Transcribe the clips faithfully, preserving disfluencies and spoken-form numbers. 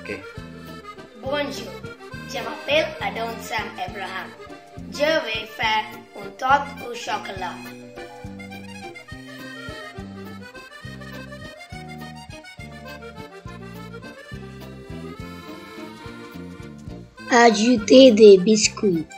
Ok. Bonjour, je m'appelle Adon Sam Abraham. Je vais faire une tarte au chocolat. Ajoutez des biscuits.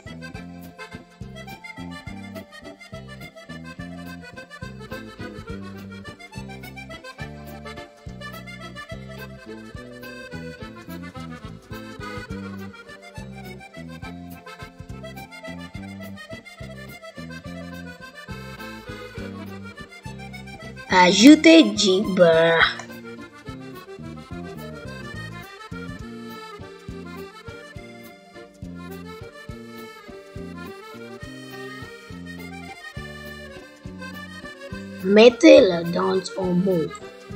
Ajoutez du beurre. Mettez-le dans un moule.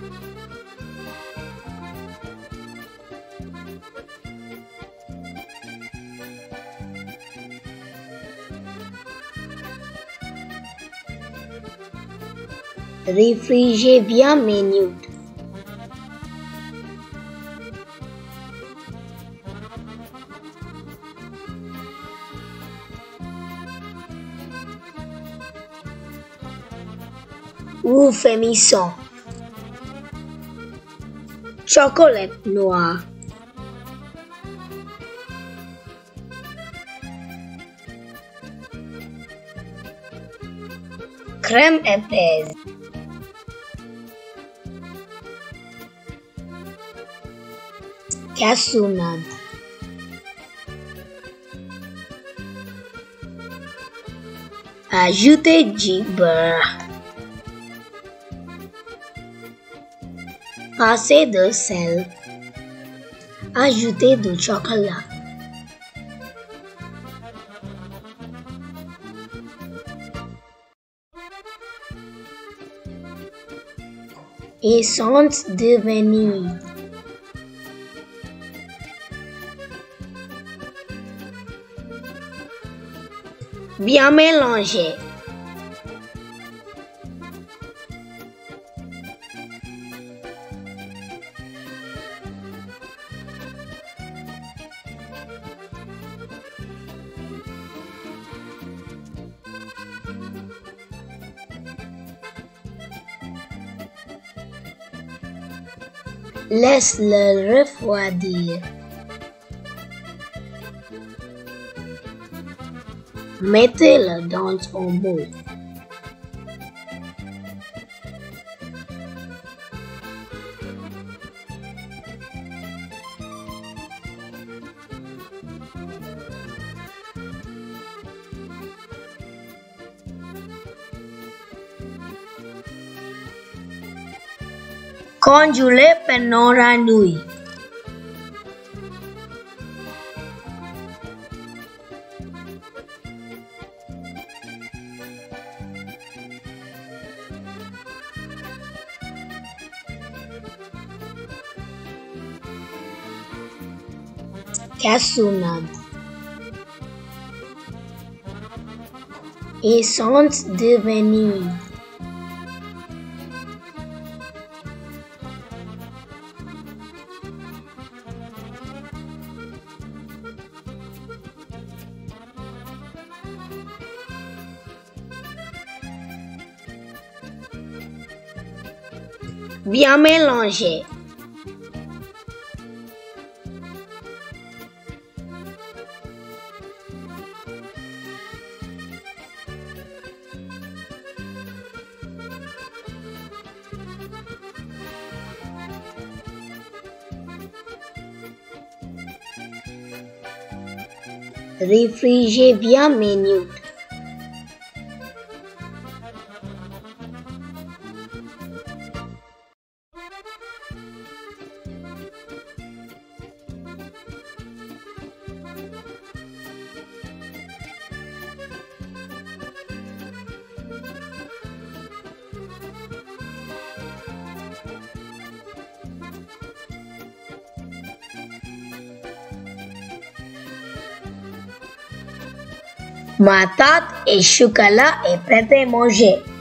Réfrigérez bien minutes. Ou frémissant. Chocolat noir. Crème épaisse. Cassonade. Ajoutez du beurre. Assez de sel. Ajoutez du chocolat. Essence de vanille. Bien mélanger. Laisse-le refroidir. Mettez-le dans un moule. Congelez pendant la nuit. Cassonade. Essence de vanille. Bien mélanger. Réfrigérez bien minutes. Ma tarte et chocolat est prête à manger.